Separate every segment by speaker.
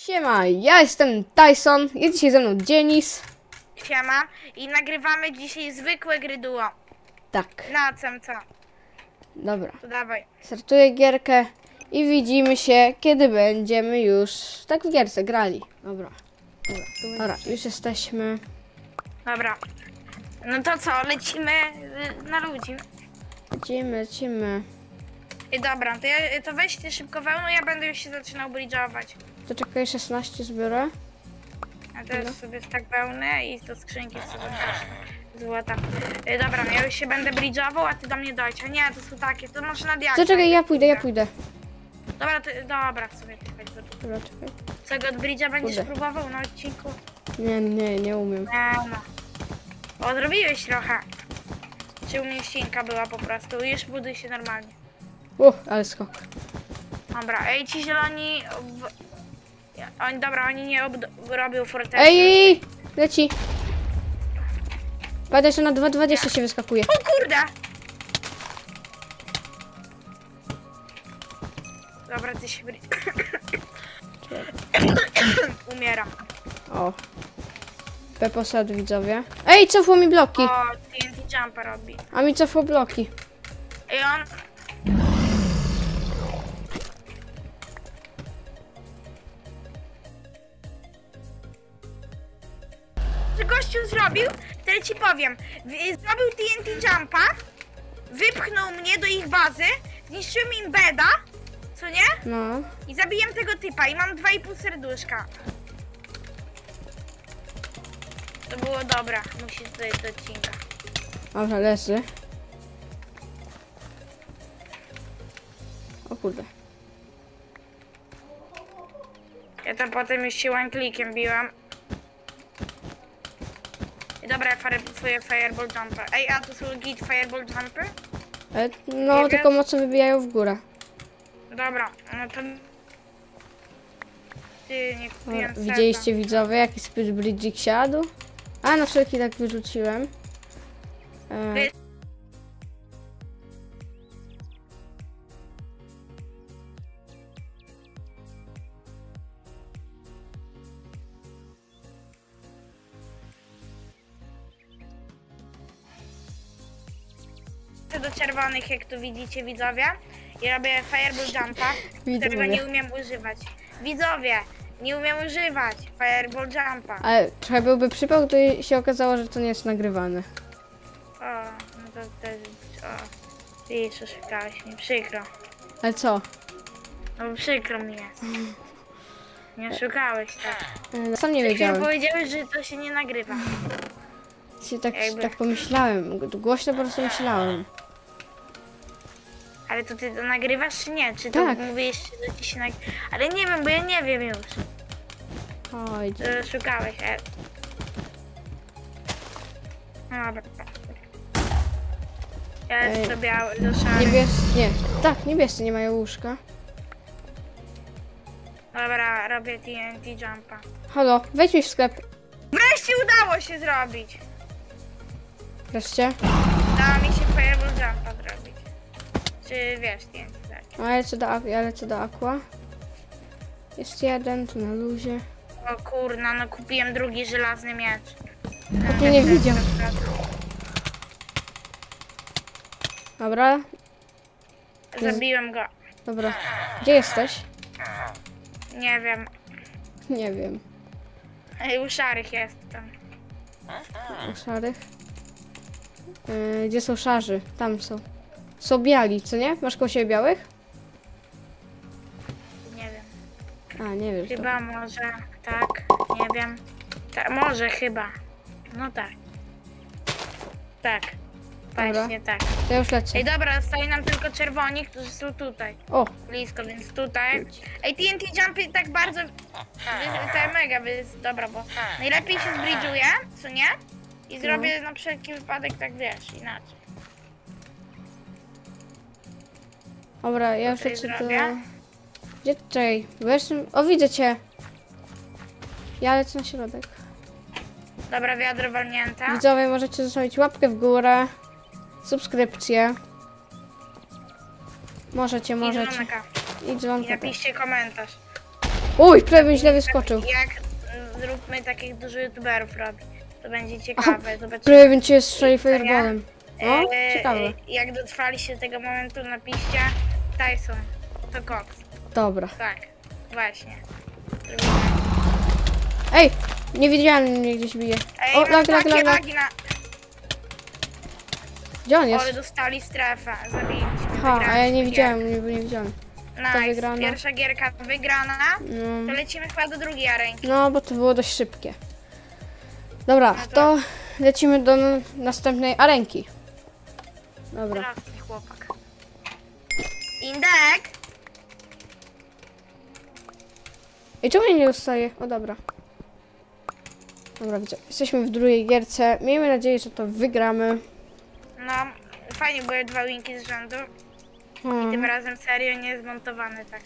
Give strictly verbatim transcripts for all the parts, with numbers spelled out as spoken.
Speaker 1: Siema, ja jestem Tyson, jest dzisiaj ze mną Denis.
Speaker 2: Siema i nagrywamy dzisiaj zwykłe gry duo.
Speaker 1: Tak.
Speaker 2: Na C M C.
Speaker 1: Dobra.
Speaker 2: To dawaj.
Speaker 1: Startuję gierkę i widzimy się, kiedy będziemy już tak w gierce grali. Dobra. Dobra, Dobra już jesteśmy.
Speaker 2: Dobra. No to co, lecimy na ludzi.
Speaker 1: Lecimy, lecimy.
Speaker 2: I dobra, to, ja, to weźcie szybko wełnę, ja będę już się zaczynał bridge'ować.
Speaker 1: To czekaj, szesnaście zbiorę.
Speaker 2: A teraz no. sobie tak wełnę i do skrzynki sobie też złota. I dobra, ja już się będę bridge'ował, a ty do mnie dojdź. A nie, to są takie, to może na diaksa.
Speaker 1: To czekaj, ja pójdę, ja pójdę.
Speaker 2: Dobra, ty, dobra, w sumie ty chodź do tu.
Speaker 1: Dobra, czekaj.
Speaker 2: Co, go od bridge'a będziesz
Speaker 1: Pójdę.
Speaker 2: próbował na odcinku?
Speaker 1: Nie, nie, nie umiem.
Speaker 2: Nie no. Odrobiłeś trochę. Czy umieścinka była po prostu? Już buduj się normalnie.
Speaker 1: Uch, ale skok.
Speaker 2: Dobra, ej, ci zieloni... W... Oni, dobra, oni nie robią fortecy.
Speaker 1: Ej, ej, ej, leci. Pamiętaj, że na dwa dwadzieścia się wyskakuje.
Speaker 2: O kurde! Dobra, ty się... Umieram.
Speaker 1: O. Peposad widzowie. Ej, cofło mi bloki.
Speaker 2: O, T N T jumper robi.
Speaker 1: A mi cofło bloki.
Speaker 2: Ej, on... Co gościu zrobił? Tyle ci powiem. Zrobił T N T jumpa, wypchnął mnie do ich bazy, zniszczyłem im beda, co nie?
Speaker 1: No.
Speaker 2: I zabiłem tego typa i mam dwa i pół serduszka. To było dobra, musisz dojść do odcinka.
Speaker 1: Dobra, leży. O kurde.
Speaker 2: Ja tam potem już siłą klikiem biłam. I dobra, twoje fireball jumper. Ej, a to są git fireball jumper?
Speaker 1: E, no,
Speaker 2: Nie
Speaker 1: tylko
Speaker 2: wiesz?
Speaker 1: mocno wybijają w górę.
Speaker 2: Dobra, no to... Ty, nie kupiłem
Speaker 1: O, widzieliście widzowie, jaki speed bridging siadł? A, na wszelki tak wyrzuciłem. E,
Speaker 2: Wy... do czerwonych, jak tu widzicie widzowie, i robię fireball jumpa, którego
Speaker 1: Widzowie.
Speaker 2: nie umiem używać. Widzowie, nie umiem używać fireball jumpa.
Speaker 1: ale trochę byłby przypał, to się okazało, że to nie jest nagrywane.
Speaker 2: O, no to też, o, widzisz, oszukałeś mi, przykro.
Speaker 1: Ale co?
Speaker 2: No bo przykro mi jest. Nie oszukałeś, tak.
Speaker 1: E, sam nie
Speaker 2: Przed chwilą
Speaker 1: wiedziałem.
Speaker 2: powiedziałeś, że to się nie nagrywa.
Speaker 1: Się tak,
Speaker 2: Jakby-
Speaker 1: tak pomyślałem. Głośno po prostu myślałem.
Speaker 2: Ale to ty to nagrywasz czy nie? Czy to
Speaker 1: Tak.
Speaker 2: mówiłeś, że ci się nagrywa? Ale nie wiem, bo ja nie wiem już.
Speaker 1: Oj,
Speaker 2: To szukałeś, e. No dobra. Ja
Speaker 1: Ej.
Speaker 2: lecę do biały, do szary.
Speaker 1: niebiescy, nie. Tak, niebiescy nie mają łóżka.
Speaker 2: Dobra, robię T N T jumpa.
Speaker 1: Halo, wejdź mi w sklep.
Speaker 2: Wreszcie udało się zrobić!
Speaker 1: Wreszcie.
Speaker 2: Dało mi się fireball jumpa zrobić. Czy wiesz, T N T tak.
Speaker 1: No, ja lecę do, ja lecę do Aqua. Jest jeden, tu na luzie.
Speaker 2: O kurna, no kupiłem drugi żelazny miecz.
Speaker 1: Ty nie widział. Dobra,
Speaker 2: Zabiłem go.
Speaker 1: dobra. Gdzie jesteś?
Speaker 2: Nie wiem.
Speaker 1: Nie wiem.
Speaker 2: Ej, u szarych jestem.
Speaker 1: U szarych. Yy, gdzie są szarzy? Tam są. Są biali, co nie? Masz koło siebie białych?
Speaker 2: Nie wiem.
Speaker 1: A, nie wiesz.
Speaker 2: Chyba może, tak, nie wiem. Ta, może chyba. No tak. Tak. Właśnie tak.
Speaker 1: To ja już lecę.
Speaker 2: Ej dobra, zostaje nam tylko czerwoni, którzy są tutaj.
Speaker 1: O,
Speaker 2: Blisko, więc tutaj. Ej, T N T jumpy tak bardzo... To mega jest dobra, bo najlepiej się zbridżuje, co nie? I zrobię na wszelki wypadek tak, wiesz, inaczej.
Speaker 1: dobra, ja już
Speaker 2: Tutaj
Speaker 1: lecę do...
Speaker 2: zrobię.
Speaker 1: Gdzie tutaj? Bo ja jestem... O, widzę cię. Ja lecę na środek.
Speaker 2: Dobra, wiadro walnięte.
Speaker 1: Widzowie, możecie zostawić łapkę w górę. Subskrypcję. Możecie,
Speaker 2: I
Speaker 1: możecie.
Speaker 2: dzwonka.
Speaker 1: I
Speaker 2: I
Speaker 1: dzwonka też.
Speaker 2: napiszcie komentarz.
Speaker 1: Uj, prawie bym źle wyskoczył.
Speaker 2: Jak mm, zróbmy takich dużych youtuberów robi. To będzie ciekawe. Zobaczymy.
Speaker 1: Prawie bym cię strzelił fireballem. No,
Speaker 2: E,
Speaker 1: ciekawe.
Speaker 2: e, Jak dotrwaliście do tego momentu, napiszcie Tyson. To Cox.
Speaker 1: Dobra.
Speaker 2: Tak, właśnie.
Speaker 1: Ej, nie widziałem, mnie gdzieś bije.
Speaker 2: Ej,
Speaker 1: O,
Speaker 2: mam
Speaker 1: lag, lag,
Speaker 2: takie
Speaker 1: lag, lag.
Speaker 2: lagi na...
Speaker 1: Gdzie on
Speaker 2: Ale
Speaker 1: jest?
Speaker 2: dostali strefę, zabiliśmy.
Speaker 1: Aha, a ja nie
Speaker 2: wygraliśmy
Speaker 1: widziałem, nie, nie widziałem.
Speaker 2: gierkę.
Speaker 1: to
Speaker 2: Nice.
Speaker 1: wygrana.
Speaker 2: Pierwsza gierka wygrana. To
Speaker 1: No,
Speaker 2: lecimy chyba do drugiej arenki.
Speaker 1: no, bo to było dość szybkie. Dobra,
Speaker 2: No to-
Speaker 1: to lecimy do n- następnej arenki. Dobra.
Speaker 2: Krasny chłopak. Indek!
Speaker 1: I czemu ja nie dostaję? O, dobra. Dobra, widzę. Jesteśmy w drugiej gierce. Miejmy nadzieję, że to wygramy.
Speaker 2: No, fajnie były dwa winki z rzędu.
Speaker 1: Hmm.
Speaker 2: Tym razem serio nie zmontowany tak.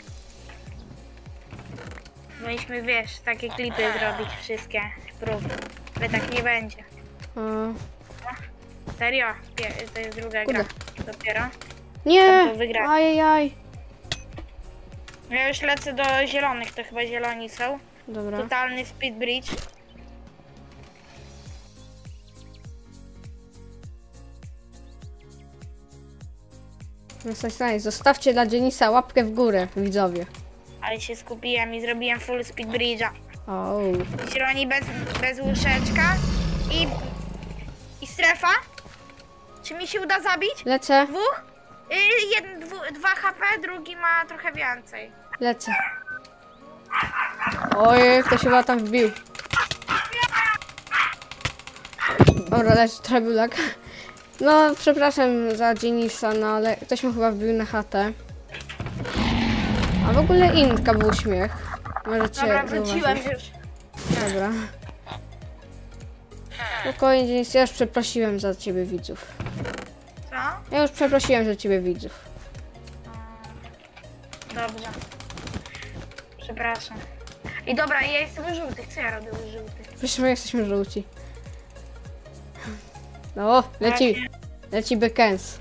Speaker 2: Mieliśmy, wiesz, takie klipy zrobić wszystkie prób. Ale tak nie będzie.
Speaker 1: A,
Speaker 2: Serio? Pie- To jest druga
Speaker 1: Kurde.
Speaker 2: gra. Dopiero.
Speaker 1: nie!
Speaker 2: To wygrać.
Speaker 1: Ajajaj.
Speaker 2: Ja już lecę do zielonych, to chyba zieloni są.
Speaker 1: Dobra.
Speaker 2: Totalny speed bridge.
Speaker 1: Nice, nice, nice. Zostawcie dla Denisa łapkę w górę, widzowie.
Speaker 2: Ale się skupiłem i zrobiłem full speed bridge'a.
Speaker 1: O,
Speaker 2: Zieloni bez, bez łóżeczka. I, I strefa. Czy mi się uda zabić?
Speaker 1: lecę,
Speaker 2: Dwóch? Y, jeden, dwu, dwa H P, drugi ma trochę więcej.
Speaker 1: lecę. Oj, ktoś chyba tam wbił. Dobra, lecz trebulak. No, przepraszam za Denisa, no ale ktoś mu chyba wbił na chatę. A w ogóle Indka był śmiech. Możecie
Speaker 2: Dobra, wróciłem
Speaker 1: zauważyć.
Speaker 2: już.
Speaker 1: Dobra. Spokojnie, Denis, ja już przeprosiłem za ciebie widzów.
Speaker 2: Co?
Speaker 1: Ja już przeprosiłem za ciebie widzów.
Speaker 2: Dobrze. Przepraszam. I dobra, ja jestem u żółtych. Co ja robię u żółtych?
Speaker 1: Przecież my jesteśmy żółci. No, leci,
Speaker 2: Właśnie.
Speaker 1: leci Bekens.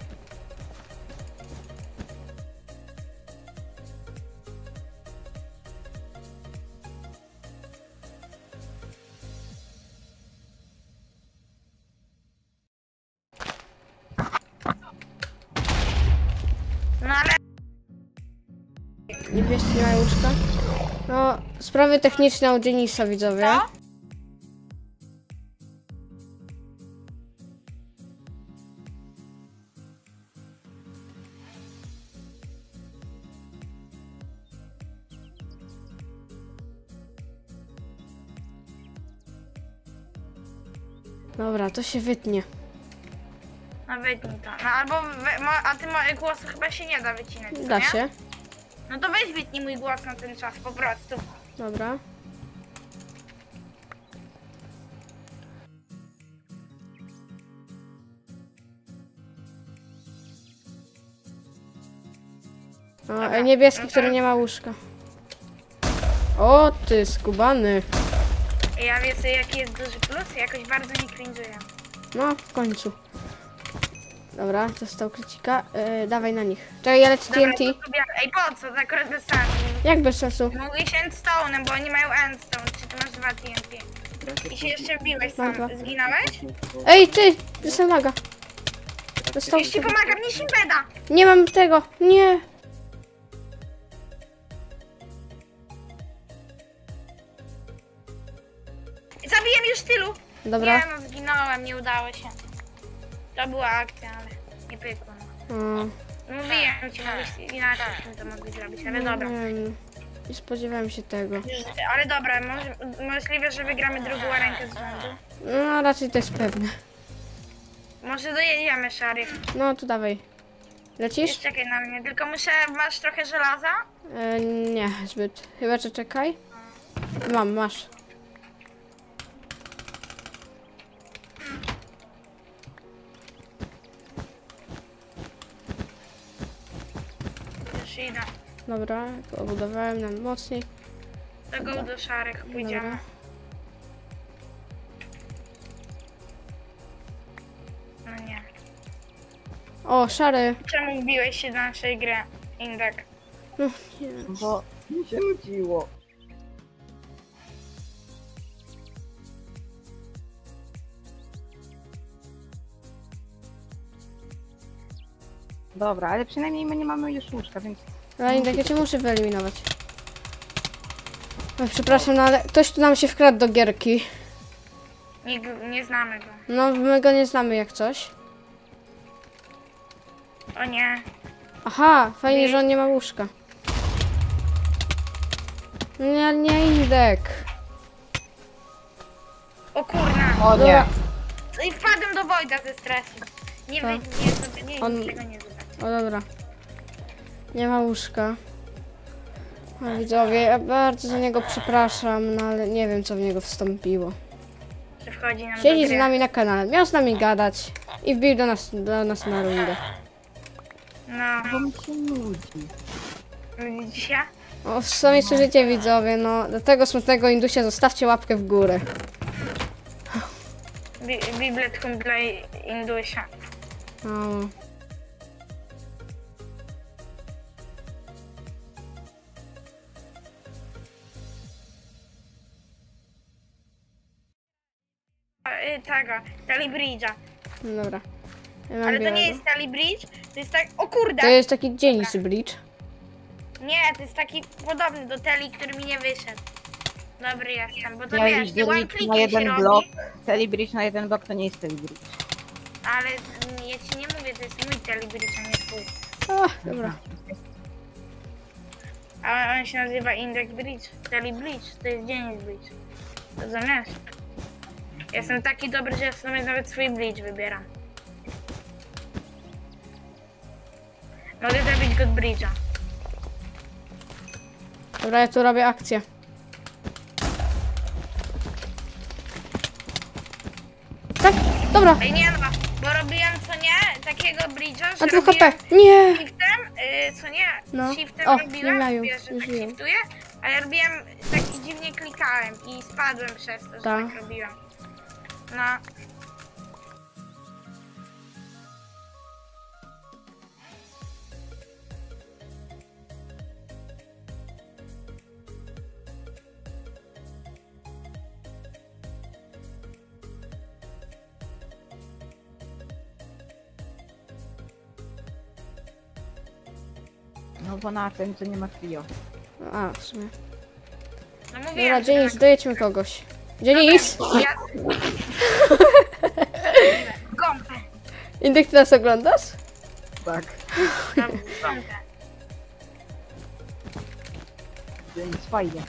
Speaker 2: No ale...
Speaker 1: Niebiescy nie mają łóżka. No, sprawy techniczne u Denisa, widzowie.
Speaker 2: Co?
Speaker 1: Dobra, to się wytnie.
Speaker 2: No wytnij to. No albo... Wy, mo, a ty moje głosu chyba się nie da wycinać, co
Speaker 1: Da
Speaker 2: nie?
Speaker 1: się.
Speaker 2: No to weź wytnij mój głos na ten czas, po prostu.
Speaker 1: Dobra. O,
Speaker 2: Dobra,
Speaker 1: niebieski,
Speaker 2: no to-
Speaker 1: który nie ma łóżka. O, ty skubany.
Speaker 2: Ja wiesz jaki jest duży plus? Jakoś bardzo nie cringe'uję.
Speaker 1: No, w końcu. Dobra, dostał krycika. Yy, dawaj na nich. Czekaj, ja lecę T N T.
Speaker 2: to sobie... Ej, po co? To akurat bez sensu.
Speaker 1: Jak bez sensu?
Speaker 2: Mogłeś endstone'em, bo oni mają endstone. Czy ty masz dwa T N T? I się jeszcze wbiłeś
Speaker 1: Mam
Speaker 2: sam.
Speaker 1: dwa.
Speaker 2: Zginąłeś?
Speaker 1: Ej, ty! Dostał laga. Dostał...
Speaker 2: Już ci pomagam, nie Shimbeda!
Speaker 1: Nie mam tego. Nie.
Speaker 2: Zabiłem już tylu!
Speaker 1: Dobra.
Speaker 2: Nie no, zginąłem, nie udało się. To była akcja, ale nie pykło.
Speaker 1: Mm,
Speaker 2: Mówiłem ci, mogłeś inaczej to mogli zrobić, ale dobra.
Speaker 1: nie wiem. Nie spodziewałem się tego.
Speaker 2: Ale dobra, może, możliwe, że wygramy drugą rękę z rzędu.
Speaker 1: No, raczej to jest pewne.
Speaker 2: Może dojedziemy, Szary.
Speaker 1: No, to dawaj. Lecisz?
Speaker 2: Jeszcze czekaj na mnie, tylko muszę, masz trochę żelaza?
Speaker 1: E, nie, zbyt. Chyba, że czekaj. Mam, masz.
Speaker 2: Już idę.
Speaker 1: Dobra, obudowałem nam mocniej.
Speaker 2: Do go do Szarych pójdziemy.
Speaker 1: Dobra.
Speaker 2: No nie.
Speaker 1: O, szary.
Speaker 2: Czemu wbiłeś się do naszej gry, Indek?
Speaker 1: No, nie.
Speaker 3: Bo mi się nudziło. Dobra, ale przynajmniej my nie mamy już łóżka, więc...
Speaker 1: Ale Indek, ja cię muszę wyeliminować. Oj, przepraszam, no ale ktoś tu nam się wkradł do gierki.
Speaker 2: Nie, nie znamy go.
Speaker 1: No, my go nie znamy jak coś.
Speaker 2: O nie.
Speaker 1: Aha, fajnie, że on nie ma łóżka. Nie, nie Indek.
Speaker 2: O kurna.
Speaker 3: O nie!
Speaker 1: Dobra.
Speaker 2: I wpadłem do Wojda ze stresu. Nie
Speaker 1: Tak.
Speaker 2: wy, nie, nie, nie,
Speaker 1: On-
Speaker 2: tego nie zobaczę.
Speaker 1: O dobra. Nie ma łóżka. No widzowie, ja bardzo za niego przepraszam, no ale nie wiem co w niego wstąpiło.
Speaker 2: Że wchodzi nam
Speaker 1: Siedzi
Speaker 2: do
Speaker 1: z
Speaker 2: gry.
Speaker 1: nami na kanale, miał z nami gadać i wbił do nas, do nas na rundę.
Speaker 2: No,
Speaker 3: Bo mi się nudzi.
Speaker 2: widzicie?
Speaker 1: O, sami słyszycie widzowie, no do tego smutnego Indusia zostawcie łapkę w górę.
Speaker 2: Bi Bibletką dla Indusia.
Speaker 1: O.
Speaker 2: Y, Tego, Talibridge'a.
Speaker 1: No dobra. Ja mam
Speaker 2: Ale to nie
Speaker 1: białego.
Speaker 2: jest Talibridge, to jest tak... O kurde!
Speaker 1: To jest taki dzienisy bridge.
Speaker 2: Nie, to jest taki podobny do Teli, który mi nie wyszedł. Dobry jestem, bo to
Speaker 3: Ja
Speaker 2: wiesz,
Speaker 3: już
Speaker 2: nie one
Speaker 3: dzielnik na
Speaker 2: clickiem się
Speaker 3: jeden
Speaker 2: robi,
Speaker 3: blok. Telebridge na jeden blok to nie jest Telebridge.
Speaker 2: ale mm, ja ci nie mówię, to jest mój Talibridge, a nie twój.
Speaker 1: O, dobra.
Speaker 2: A on się nazywa Index Bridge, Talibridge, to jest Dziennik Bridge. Rozumiesz? Jestem taki dobry, że ja sobie nawet swój bridge wybieram. Mogę zrobić God Bridge'a.
Speaker 1: Dobra, ja tu robię akcję. Tak, dobra.
Speaker 2: Ej, nie no, bo robiłem, co nie, takiego bridge'a, że
Speaker 1: A tu H
Speaker 2: robiłem
Speaker 1: P. Nie!
Speaker 2: shiftem, y, co nie,
Speaker 1: No.
Speaker 2: shiftem
Speaker 1: O,
Speaker 2: robiłem,
Speaker 1: nie mają,
Speaker 2: wiesz, że
Speaker 1: już
Speaker 2: tak
Speaker 1: wiem.
Speaker 2: shiftuję, a ja robiłem, tak dziwnie klikałem i spadłem przez to, że
Speaker 1: Tak.
Speaker 2: tak robiłem. No.
Speaker 3: No bo na tym, co nie ma trio.
Speaker 1: A, w sumie.
Speaker 2: No
Speaker 1: Dobra,
Speaker 2: mówiłem,
Speaker 1: Dzienis,
Speaker 2: że
Speaker 1: dojedźmy kogoś. Dzienis!
Speaker 2: tak. Ja... Gąbę.
Speaker 1: Indek, ty nas oglądasz?
Speaker 3: Tak.
Speaker 2: Gąbę.
Speaker 3: Więc fajnie.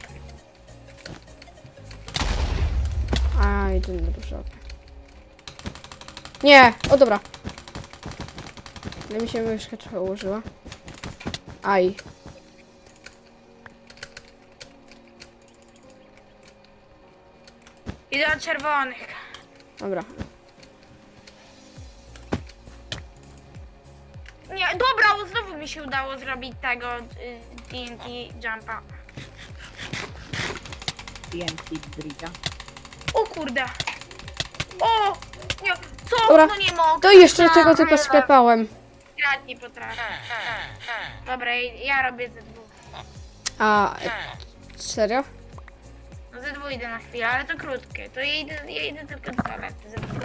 Speaker 1: A, jedyny duży okno. Nie! O, dobra. Ale mi się myszka trochę ułożyła. Aj.
Speaker 2: Idę od czerwonych.
Speaker 1: Dobra.
Speaker 2: Nie, dobra, o, znowu mi się udało zrobić tego y, T N T jumpa.
Speaker 3: T N T Bridge'a.
Speaker 2: O kurde. O! Nie, co?
Speaker 1: Dobra.
Speaker 2: No nie mogę.
Speaker 1: To jeszcze tego tylko sklepałem.
Speaker 2: Ja nie potrafię. Dobra, ja robię ze dwóch.
Speaker 1: A, e, serio?
Speaker 2: No ze dwóch idę na chwilę, ale to krótkie. To ja idę, ja idę tylko do toalety ze dwóch.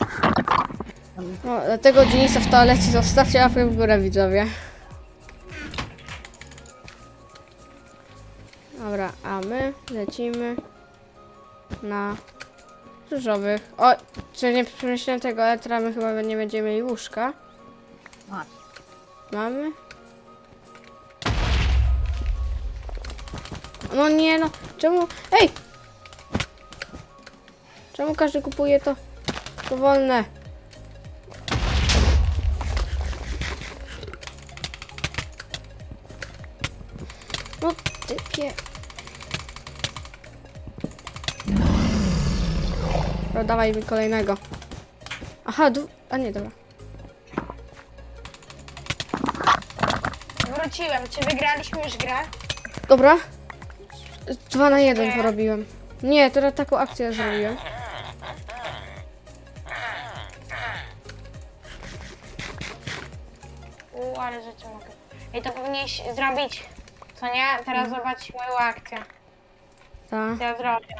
Speaker 1: No, dlatego Dzienisa w toalecie zostawcie łapkę w górę, widzowie. Dobra, a my lecimy na różowych. O, czy nie przemyślałem tego, ale teraz my chyba nie będziemy mieli łóżka.
Speaker 3: Masz.
Speaker 1: Mamy? No nie no, czemu? Ej! Czemu każdy kupuje to powolne? No typie. No dawaj mi kolejnego. Aha, du... a nie, dobra.
Speaker 2: Wróciłem. Czy wygraliśmy już grę?
Speaker 1: Dobra. Dwa na jeden porobiłem. Nie, teraz taką akcję zrobiłem.
Speaker 2: U, ale rzeczy mogę. I to powinieneś zrobić, co nie? Teraz zobacz moją akcję.
Speaker 1: Tak.
Speaker 2: Co ja zrobię.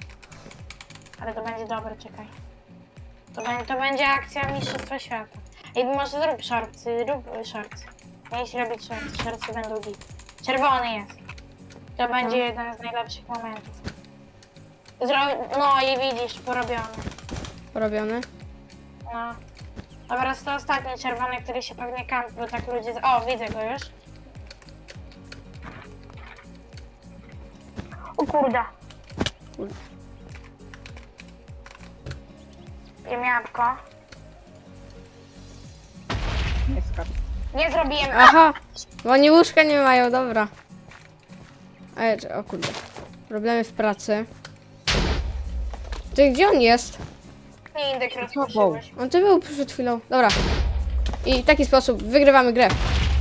Speaker 2: Ale to będzie dobre, czekaj. To, będzie, to będzie akcja Mistrzostwa Świata. Ej, może zrób shortsy, rób shortsy. Mieliś robić shortsy, shortsy będą git. Czerwony jest. To będzie jeden z najlepszych momentów. Zro... No i widzisz, porobiony.
Speaker 1: Robiony.
Speaker 2: No. Dobra, to ostatni czerwony, który się pewnie kampi, bo tak ludzie... O, widzę go już. O kurde.
Speaker 1: Kurde.
Speaker 2: Jem jabłko.
Speaker 3: Nie skacz.
Speaker 2: Nie zrobiłem...
Speaker 1: Aha! Bo oni łóżka nie mają, dobra. Ej, czy- o kurde. Problemy w pracy. Ty, gdzie on jest?
Speaker 2: Nie indyk
Speaker 3: Wow.
Speaker 2: rozproszyłeś.
Speaker 1: On tu był przed chwilą. Dobra. I w taki sposób wygrywamy grę.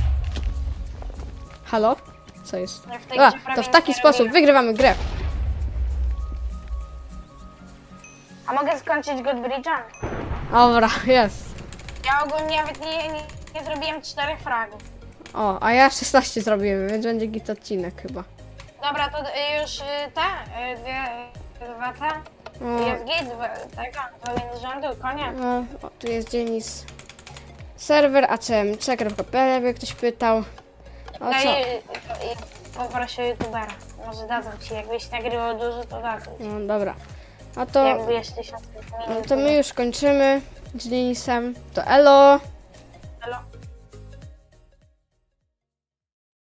Speaker 1: Halo? Co jest?
Speaker 2: Ja w tej
Speaker 1: Dobra,
Speaker 2: grze prawie
Speaker 1: to w
Speaker 2: nic
Speaker 1: taki
Speaker 2: nie
Speaker 1: sposób
Speaker 2: robiłem.
Speaker 1: wygrywamy grę.
Speaker 2: A mogę skończyć God Bridge'em?
Speaker 1: Dobra, jest.
Speaker 2: Ja ogólnie nawet nie, nie, nie zrobiłem czterech fragów.
Speaker 1: O, a ja szesnaście zrobiłem, więc będzie git odcinek chyba.
Speaker 2: Dobra, to y, już y, te, y, dwie, y, dwa te.
Speaker 1: O,
Speaker 2: Jest git, dwa- tego, dwa winy z rzędu, koniec.
Speaker 1: no, o, tu jest Denis. Serwer a c m c kropka p l, jakby ktoś pytał. O
Speaker 2: No
Speaker 1: co?
Speaker 2: i, i, i poproszę youtubera. Może dadzą ci, jakbyś nagrywał dużo, to dadzą ci.
Speaker 1: No dobra. A to,
Speaker 2: Jakby jest tysiąc
Speaker 1: no to my już kończymy z Denisem. To elo!
Speaker 2: Halo?